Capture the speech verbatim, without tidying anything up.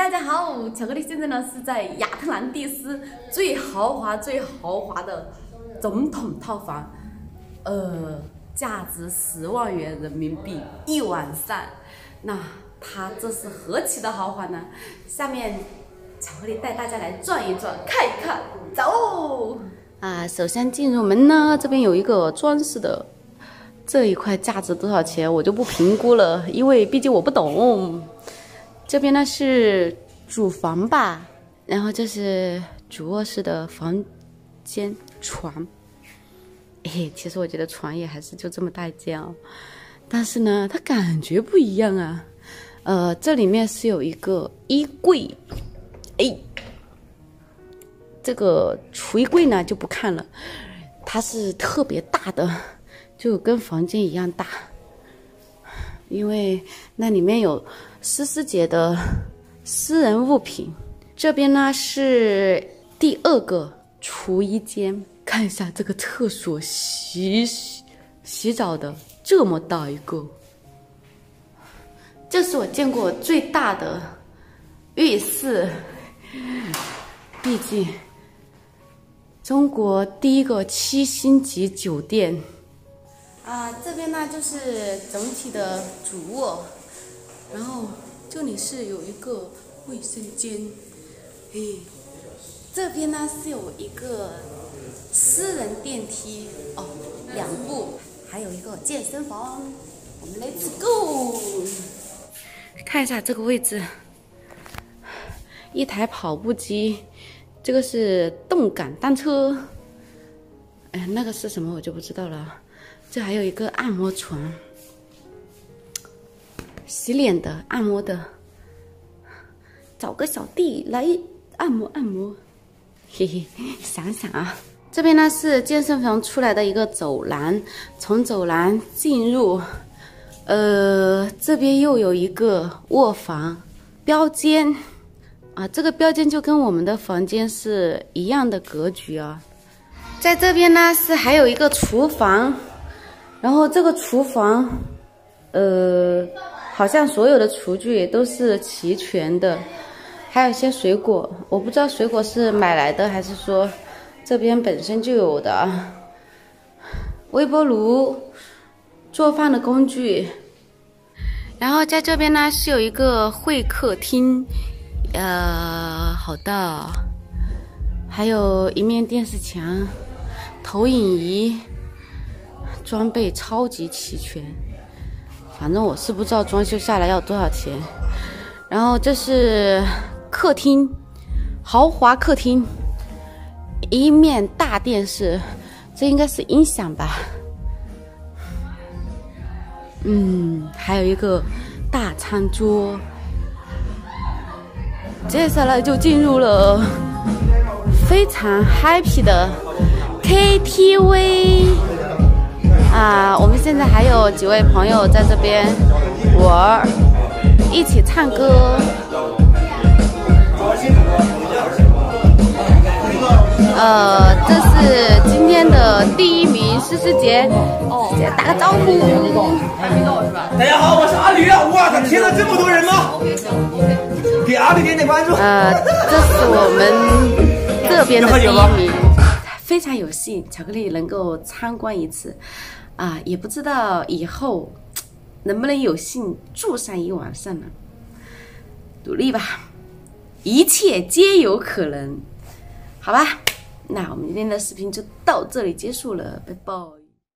大家好，巧克力现在呢是在亚特兰蒂斯最豪华、最豪华的总统套房，呃，价值十万元人民币一晚上。那它这是何其的豪华呢？下面巧克力带大家来转一转，看一看，走！啊，首先进入门呢，这边有一个装饰的。 这一块价值多少钱，我就不评估了，因为毕竟我不懂。这边呢是主房吧，然后这是主卧室的房间床。哎，其实我觉得床也还是就这么大一间哦，但是呢，它感觉不一样啊。呃，这里面是有一个衣柜，哎，这个橱衣柜呢就不看了，它是特别大的。 就跟房间一样大，因为那里面有诗诗姐的私人物品。这边呢是第二个厨衣间，看一下这个厕所洗洗洗澡的这么大一个，这是我见过最大的浴室，毕竟中国第一个七星级酒店。 啊，这边呢就是整体的主卧，然后这里是有一个卫生间，嘿，这边呢是有一个私人电梯哦，两部，还有一个健身房，我们 Let's go， 看一下这个位置，一台跑步机，这个是动感单车，哎，那个是什么我就不知道了。 这还有一个按摩床，洗脸的、按摩的，找个小弟来按摩按摩，嘿嘿，想想啊，这边呢是健身房出来的一个走廊，从走廊进入，呃，这边又有一个卧房、标间，啊，这个标间就跟我们的房间是一样的格局啊，在这边呢是还有一个厨房。 然后这个厨房，呃，好像所有的厨具都是齐全的，还有一些水果，我不知道水果是买来的还是说这边本身就有的。微波炉、做饭的工具，然后在这边呢是有一个会客厅，呃，好大，还有一面电视墙、投影仪。 装备超级齐全，反正我是不知道装修下来要多少钱。然后这是客厅，豪华客厅，一面大电视，这应该是音响吧？嗯，还有一个大餐桌。接下来就进入了非常 happy 的 K T V。 啊，我们现在还有几位朋友在这边玩，一起唱歌。呃，这是今天的第一名诗诗姐，哦，打个招呼。 大家好，我是阿驴。哇塞，天哪，这么多人吗？给阿驴点点关注。 呃，这是我们这边的第一名，非常有幸，巧克力能够参观一次。 啊，也不知道以后能不能有幸住上一晚上呢？努力吧，一切皆有可能。好吧，那我们今天的视频就到这里结束了，拜拜。